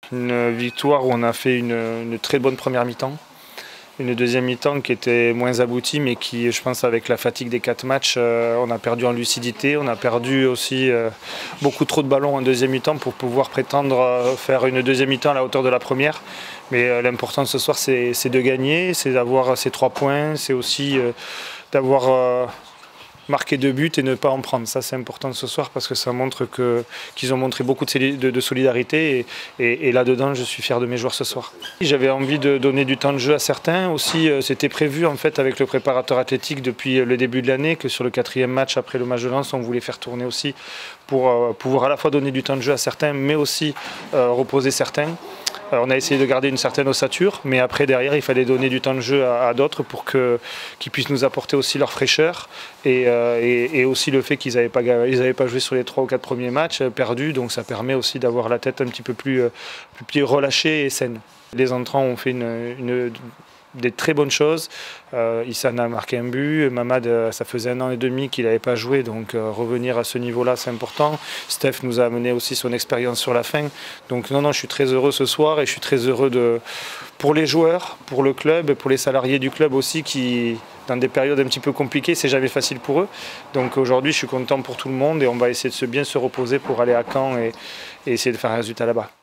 Une victoire où on a fait une très bonne première mi-temps. Une deuxième mi-temps qui était moins aboutie, mais qui, je pense, avec la fatigue des 4 matchs, on a perdu en lucidité. On a perdu aussi beaucoup trop de ballons en deuxième mi-temps pour pouvoir prétendre faire une deuxième mi-temps à la hauteur de la première. Mais l'important ce soir, c'est de gagner, c'est d'avoir ces 3 points, c'est aussi d'avoir marquer 2 buts et ne pas en prendre. Ça, c'est important ce soir parce que ça montre qu'ils ont montré beaucoup de solidarité et là-dedans, je suis fier de mes joueurs ce soir. J'avais envie de donner du temps de jeu à certains. Aussi, c'était prévu en fait avec le préparateur athlétique depuis le début de l'année que sur le 4e match après le match de Lens, on voulait faire tourner aussi pour pouvoir à la fois donner du temps de jeu à certains mais aussi reposer certains. On a essayé de garder une certaine ossature, mais après derrière il fallait donner du temps de jeu à d'autres pour qu'ils puissent nous apporter aussi leur fraîcheur et aussi le fait qu'ils n'avaient pas joué sur les 3 ou 4 premiers matchs perdus, donc ça permet aussi d'avoir la tête un petit peu plus relâchée et saine. Les entrants ont fait des très bonnes choses. Issana a marqué un but, Mamad, ça faisait 1 an et demi qu'il n'avait pas joué, donc revenir à ce niveau-là, c'est important. Steph nous a amené aussi son expérience sur la fin. Donc non, je suis très heureux ce soir et je suis très heureux pour les joueurs, pour le club et pour les salariés du club aussi qui, dans des périodes un petit peu compliquées, c'est jamais facile pour eux. Donc aujourd'hui, je suis content pour tout le monde et on va essayer de bien se reposer pour aller à Caen et essayer de faire un résultat là-bas.